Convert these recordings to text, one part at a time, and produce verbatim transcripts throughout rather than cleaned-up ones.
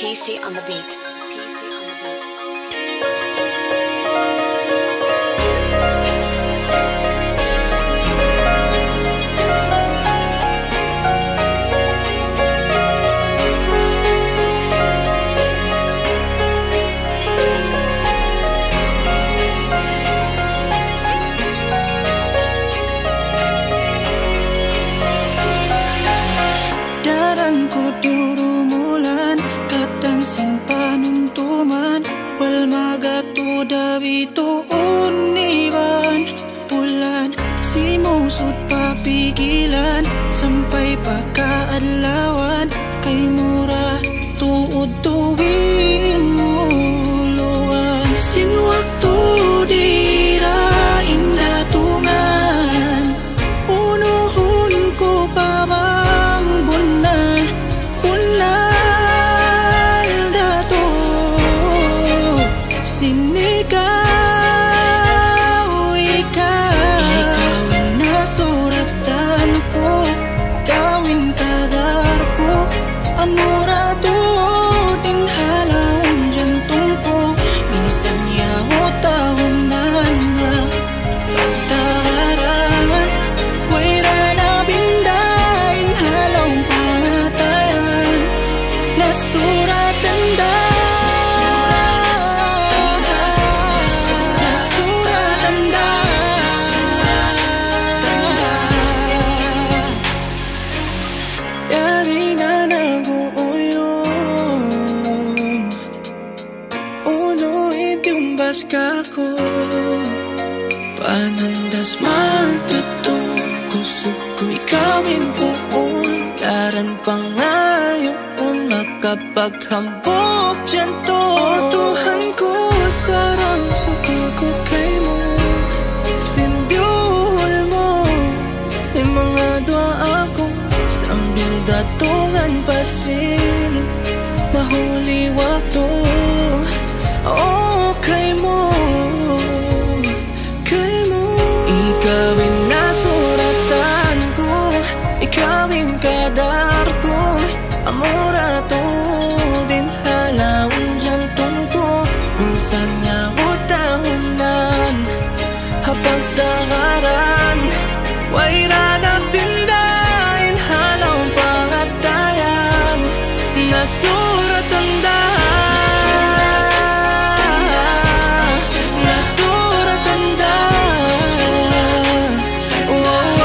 P C on the beat. P C on the beat. Daran ko durumulan katang simpanuntuman wal magato dawito uniban pulan simusud papigilan sampai pakaadlawan kay mura tuod tuwin muluan sinwakto dira indatungan unuhun ko pa bunan bunan dato sinigaw ikaw ikaw nasuratan ko gawin kadar ko amurado din halawang jantong ko minsan yaho tahunan na pagtakaran wala na bindain halawang pangatayan nasuratan da nasuratan da yari na nag-uuyon unuid yung baska ko panandas maltutong kusog ko ikawin buon daran pangayon makapaghambok dyan to tuhan ko sarang suko ko kay mo simbyol mo may mga dua ako sambil datungan pasin mahuli wakto oh kay mo kay mo ikawin nasuratan ko ikawin kadar ko amurato din halawang jantong ko minsan niya utahunan hapagdakaran wayra na bindain halawang pangatayan nasuratan da nasuratan da oh, oh.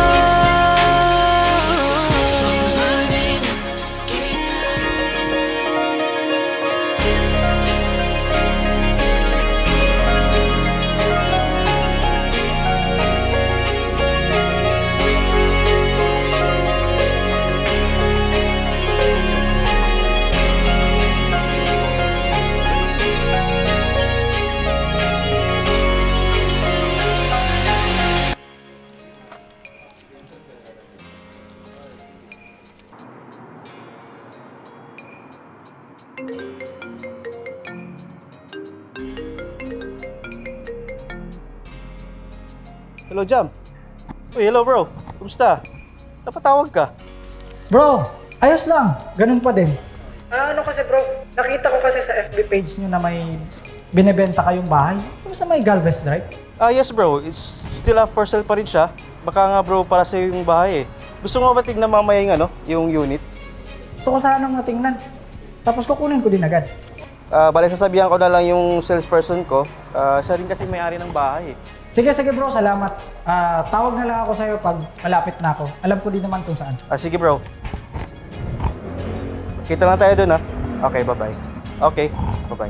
Hello, Jham. Uy, hello bro. Kumusta? Napatawag ka? Bro, ayos lang. Ganun pa din. Ah, ano kasi bro, nakita ko kasi sa F B page nyo na may binebenta kayong bahay. Kumusta may Galvez Drive? Ah, yes bro. It's still up for sale pa rin siya. Baka nga bro, para sa yung bahay eh. Gusto mo ba tignan mamaya yung ano, yung unit? Gusto ko sanang matingnan. Tapos kukunin ko din agad. Ah, bale sasabihan ko na lang yung salesperson ko. Ah, siya rin kasi may-ari ng bahay eh. Sige, sige bro, salamat. Ah, tawag na lang ako sa'yo pag malapit na ako. Alam ko din naman kung saan. Ah, sige bro. Kita lang tayo dun ha. Okay, bye-bye. Okay, bye-bye.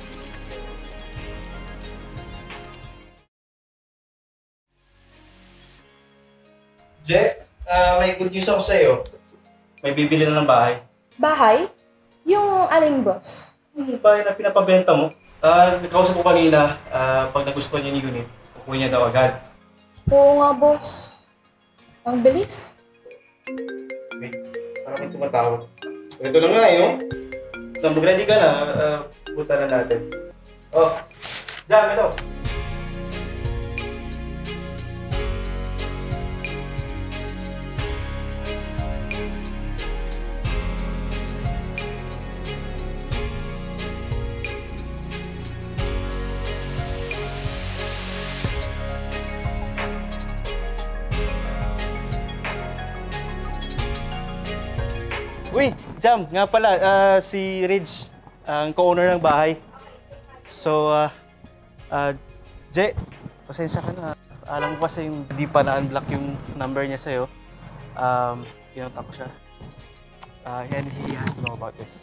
Jack, uh, may good news ako sa'yo. May bibili na ng bahay. Bahay? Yung aling boss? Yung bahay na pinapabenta mo. Uh, nakausap ko kanina, uh, pag nagustuhan niya yung unit, kukunin niya daw agad. Oo nga, boss. Ang bilis. Wait, parang may tumatawag. Ito na nga eh, oh. Mag-ready ka na, uh, punta na natin. Oh, Jham, ito. Jham, nga pala, uh, si Rijj, ang co-owner ng bahay. So, uh, uh, Jay, pasensya ka na. Alam ko kasi yung hindi pa na-unblock yung number niya sa'yo. Um, Pinunta ko siya. Uh, and he has to know about this.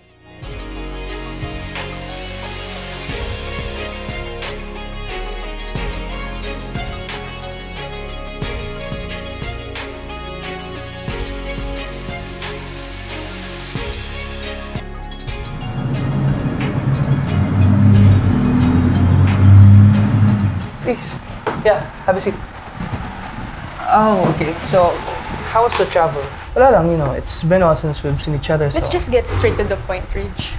Please. Yeah, have a seat. Oh, okay. So, how was the travel? Wala lang, you know, it's been a while since we've seen each other, so... Let's just get straight to the point, Rijj.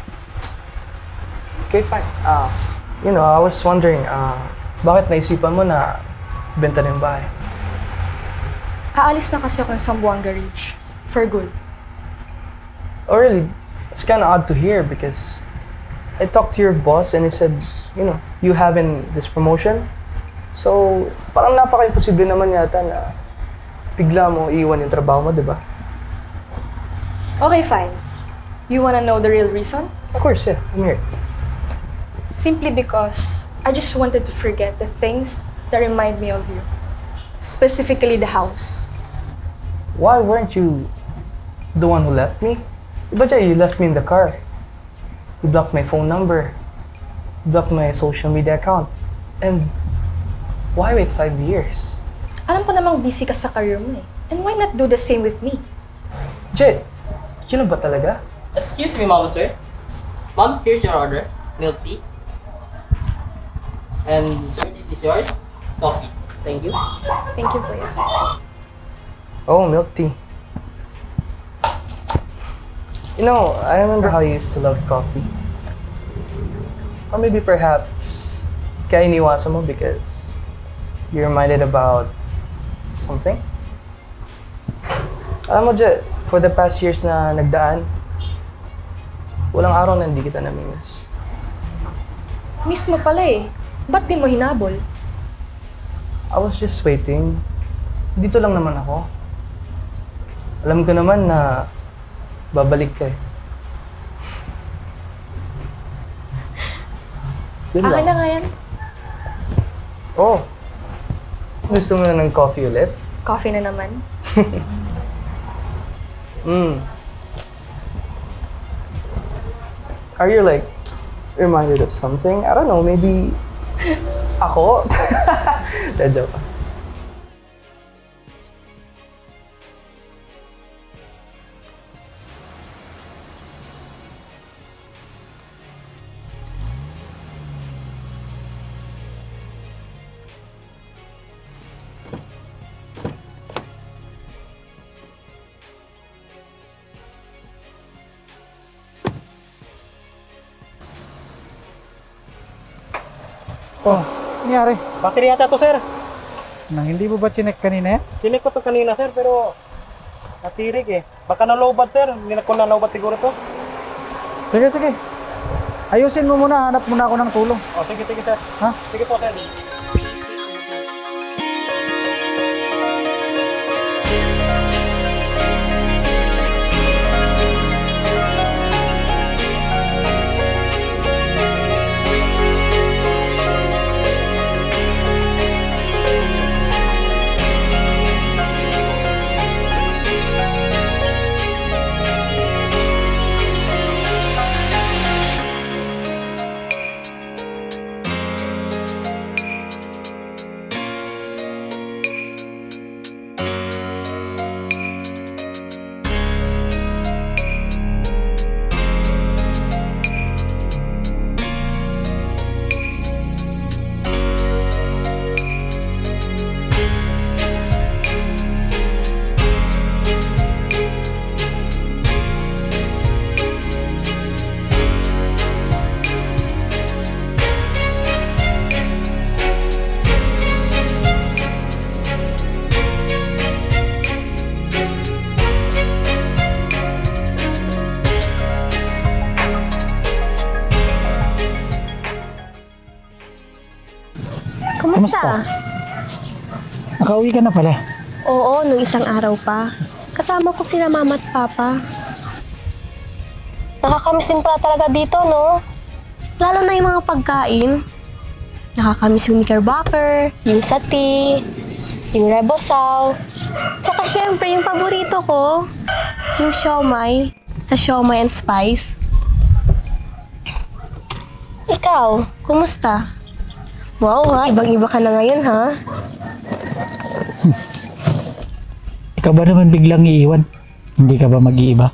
Okay, fine. Uh, you know, I was wondering, uh, bakit naisipan mo na benta na yung bahay? Aalis na kasi ako ng Sambuanga, Rijj. For good. Oh, really? It's kind of odd to hear because I talked to your boss and he said, you know, you having this promotion. So, parang napaka-imposible naman yata na bigla mo iiwan yung trabaho mo, di ba? Okay, fine. You wanna know the real reason? Of course, yeah. I'm here. Simply because I just wanted to forget the things that remind me of you. Specifically the house. Why weren't you the one who left me? Diba Jay, you left me in the car. You blocked my phone number. You blocked my social media account. And why wait five years? Alam ko namang busy ka sa career mo eh. And why not do the same with me? Jay, yun ba talaga? Excuse me, Mama, sir. Mom, here's your order. Milk tea. And sir, this is yours. Coffee. Thank you. Thank you, Kuya. Oh, milk tea. You know, I remember how you used to love coffee. Or maybe perhaps kaya iniwasan mo because you're reminded about something? Alam mo, Jay, for the past years na nagdaan, walang araw na hindi kita namimiss. Miss mo pala eh. Ba't di mo hinabol? I was just waiting. Dito lang naman ako. Alam ko naman na babalik ka eh. Yun Akin lang. na nga yan. Oh. Gusto mo na ng coffee ulit? Coffee na naman. Mm. Are you like reminded of something? I don't know, maybe ako? De, joke. Oh, nangyari? Battery yata to, sir. Nang hindi mo ba chinek kanina yan? Sinek ko to kanina, sir, pero natirig eh. Baka na-lowbat, sir. Hindi na ko na-lowbat siguro to. Sige, sige. Ayusin mo muna, hanap muna ako ng tulong. Oh, sige, sige, sir. Ha? Sige po, sir. P C on the beat. Kumusta? Nakauwi ka na pala. Oo, nung isang araw pa. Kasama ko sila mama at papa. nakakamiss din pala talaga dito, no? Lalo na yung mga pagkain. Nakakamiss yung knickerbocker, yung sati, yung rebosaw. Tsaka syempre, yung paborito ko, yung siomay, sa siomay and spice. Ikaw, kumusta? Wow ha, ibang-iba ka na ngayon ha? Ikaw ba naman biglang iiwan? Hindi ka ba mag-iiba?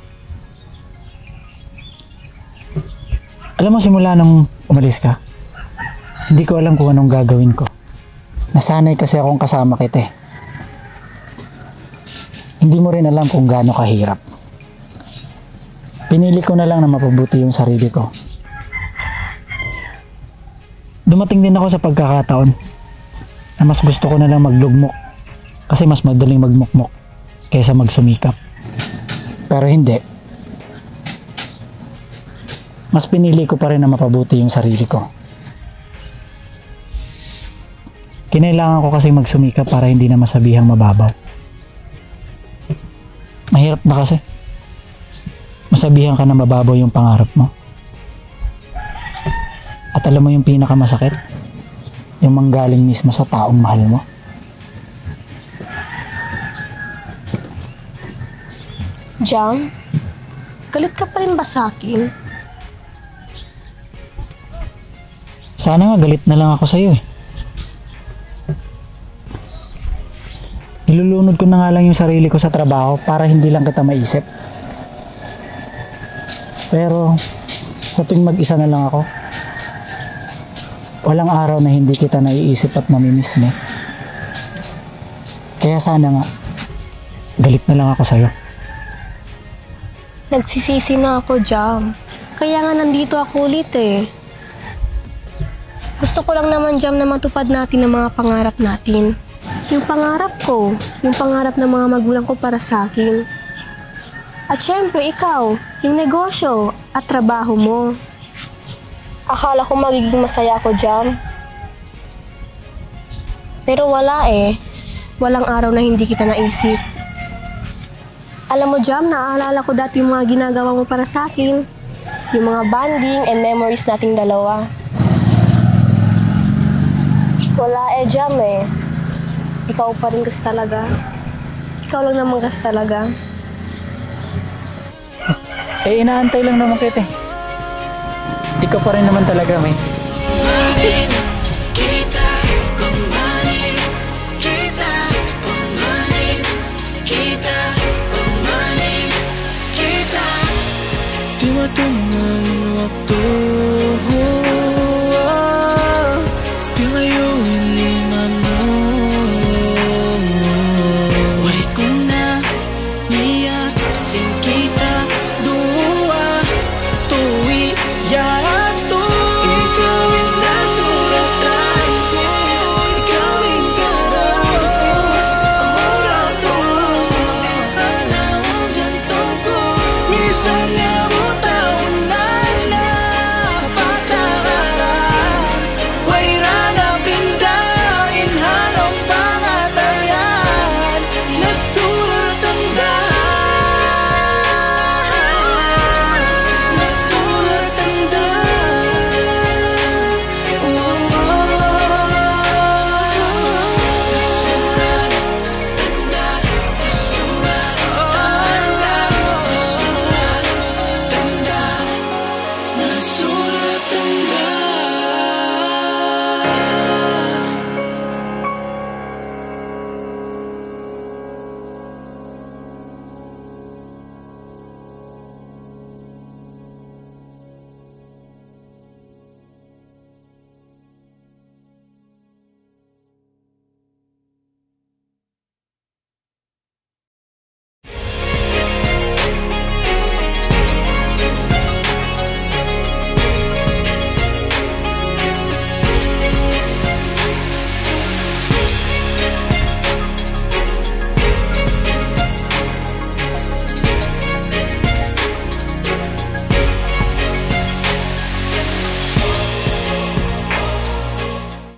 Alam mo, simula nung umalis ka, hindi ko alam kung anong gagawin ko. Nasanay kasi akong kasama kita eh. Hindi mo rin alam kung gaano kahirap. Pinili ko na lang na mapabuti yung sarili ko. Dumating din ako sa pagkakataon na mas gusto ko na lang maglugmok kasi mas madaling magmukmok kaysa magsumikap. Pero hindi. Mas pinili ko pa rin na mapabuti yung sarili ko. Kinailangan ko kasi magsumikap para hindi na masabihang mababaw. Mahirap na kasi. Masabihan ka na mababaw yung pangarap mo. At alam mo yung pinakamasakit? Yung manggaling mismo sa taong mahal mo. Jham, galit ka pa rin ba sa akin? Sana nga galit na lang ako sa'yo eh. Nilulunod ko na nga lang yung sarili ko sa trabaho para hindi lang kita maisip. Pero sa tuwing mag-isa na lang ako, walang araw na hindi kita naiisip at namimiss mo. Kaya sana nga, galit na lang ako sa'yo. Nagsisisi na ako, Jham. Kaya nga nandito ako ulit eh. Gusto ko lang naman, Jham, na matupad natin ang mga pangarap natin. Yung pangarap ko, yung pangarap ng mga magulang ko para sa akin. At syempre, ikaw, yung negosyo at trabaho mo. Akala ko magiging masaya ako, Jham. Pero wala eh. Walang araw na hindi kita naisip. Alam mo, Jham, naaalala ko dati yung mga ginagawa mo para sa akin. Yung mga bonding and memories nating dalawa. Wala eh, Jham eh. Ikaw pa rin kasi talaga. Ikaw lang naman kasi talaga. Eh, inaantay lang naman kita eh. Ikaw pa rin naman talaga, may. Di matungan waktu